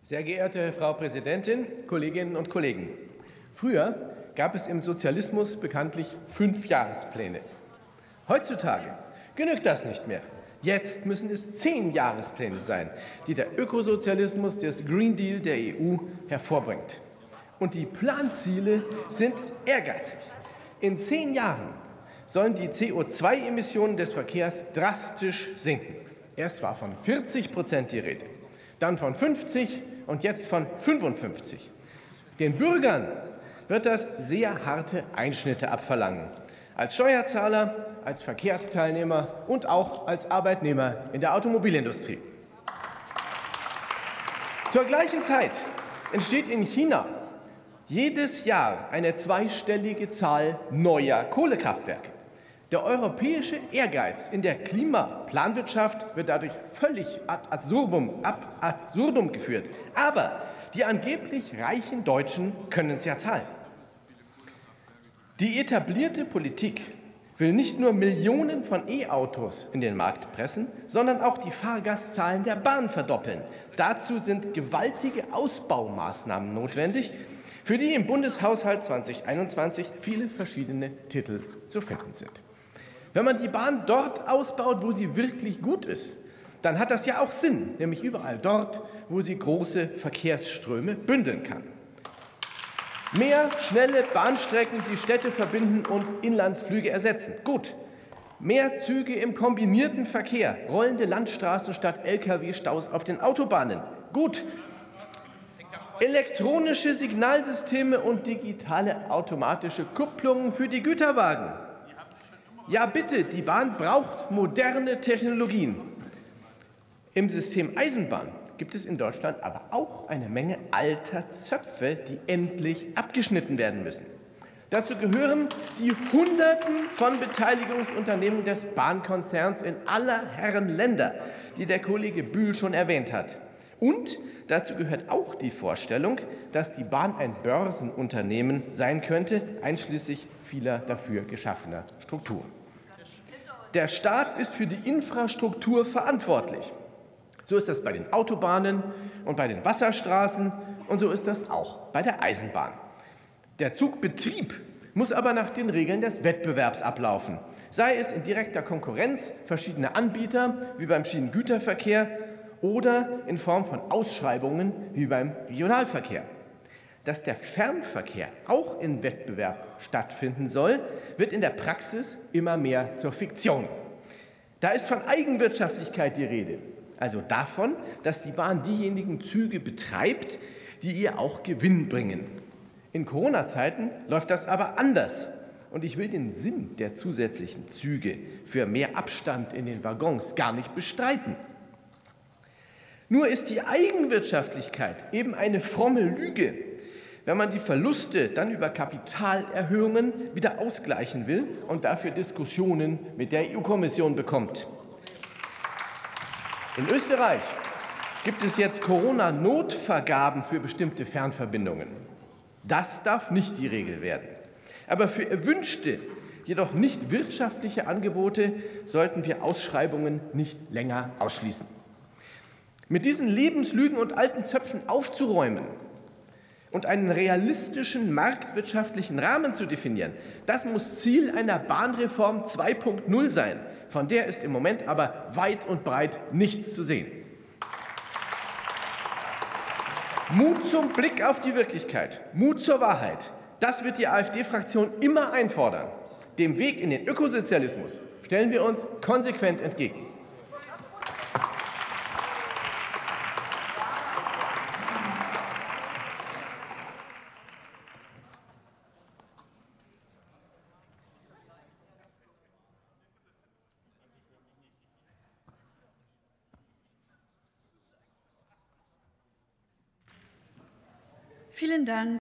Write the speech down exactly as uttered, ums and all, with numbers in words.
Sehr geehrte Frau Präsidentin, Kolleginnen und Kollegen! Früher gab es im Sozialismus bekanntlich fünf Jahrespläne. Heutzutage genügt das nicht mehr. Jetzt müssen es zehn Jahrespläne sein, die der Ökosozialismus des Green Deal der E U hervorbringt. Und die Planziele sind ehrgeizig. In zehn Jahren sollen die C O zwei Emissionen des Verkehrs drastisch sinken. Erst war von vierzig Prozent die Rede, dann von fünfzig und jetzt von fünfundfünfzig. Den Bürgern wird das sehr harte Einschnitte abverlangen. Als Steuerzahler, als Verkehrsteilnehmer und auch als Arbeitnehmer in der Automobilindustrie. Zur gleichen Zeit entsteht in China jedes Jahr eine zweistellige Zahl neuer Kohlekraftwerke. Der europäische Ehrgeiz in der Klimaplanwirtschaft wird dadurch völlig ad absurdum, ab absurdum geführt. Aber die angeblich reichen Deutschen können es ja zahlen. Die etablierte Politik will nicht nur Millionen von E-Autos in den Markt pressen, sondern auch die Fahrgastzahlen der Bahn verdoppeln. Dazu sind gewaltige Ausbaumaßnahmen notwendig, für die im Bundeshaushalt zweitausendeinundzwanzig viele verschiedene Titel zu finden sind. Wenn man die Bahn dort ausbaut, wo sie wirklich gut ist, dann hat das ja auch Sinn, nämlich überall dort, wo sie große Verkehrsströme bündeln kann. Mehr schnelle Bahnstrecken, die Städte verbinden und Inlandsflüge ersetzen. Gut. Mehr Züge im kombinierten Verkehr, rollende Landstraßen statt L K W-Staus auf den Autobahnen. Gut. Elektronische Signalsysteme und digitale automatische Kupplungen für die Güterwagen. Ja bitte, die Bahn braucht moderne Technologien. Im System Eisenbahn gibt es in Deutschland aber auch eine Menge alter Zöpfe, die endlich abgeschnitten werden müssen. Dazu gehören die Hunderten von Beteiligungsunternehmen des Bahnkonzerns in aller Herren Länder, die der Kollege Bühl schon erwähnt hat. Und dazu gehört auch die Vorstellung, dass die Bahn ein Börsenunternehmen sein könnte, einschließlich vieler dafür geschaffener Strukturen. Der Staat ist für die Infrastruktur verantwortlich. So ist das bei den Autobahnen und bei den Wasserstraßen, und so ist das auch bei der Eisenbahn. Der Zugbetrieb muss aber nach den Regeln des Wettbewerbs ablaufen, sei es in direkter Konkurrenz verschiedener Anbieter wie beim Schienengüterverkehr oder in Form von Ausschreibungen wie beim Regionalverkehr. Dass der Fernverkehr auch in Wettbewerb stattfinden soll, wird in der Praxis immer mehr zur Fiktion. Da ist von Eigenwirtschaftlichkeit die Rede, also davon, dass die Bahn diejenigen Züge betreibt, die ihr auch Gewinn bringen. In Corona-Zeiten läuft das aber anders. Und ich will den Sinn der zusätzlichen Züge für mehr Abstand in den Waggons gar nicht bestreiten. Nur ist die Eigenwirtschaftlichkeit eben eine fromme Lüge, wenn man die Verluste dann über Kapitalerhöhungen wieder ausgleichen will und dafür Diskussionen mit der E U-Kommission bekommt. In Österreich gibt es jetzt Corona-Notvergaben für bestimmte Fernverbindungen. Das darf nicht die Regel werden. Aber für erwünschte, jedoch nicht wirtschaftliche Angebote sollten wir Ausschreibungen nicht länger ausschließen. Mit diesen Lebenslügen und alten Zöpfen aufzuräumen und einen realistischen marktwirtschaftlichen Rahmen zu definieren, das muss Ziel einer Bahnreform zwei Punkt null sein. Von der ist im Moment aber weit und breit nichts zu sehen. Mut zum Blick auf die Wirklichkeit, Mut zur Wahrheit, das wird die AfD-Fraktion immer einfordern. Dem Weg in den Ökosozialismus stellen wir uns konsequent entgegen. Vielen Dank.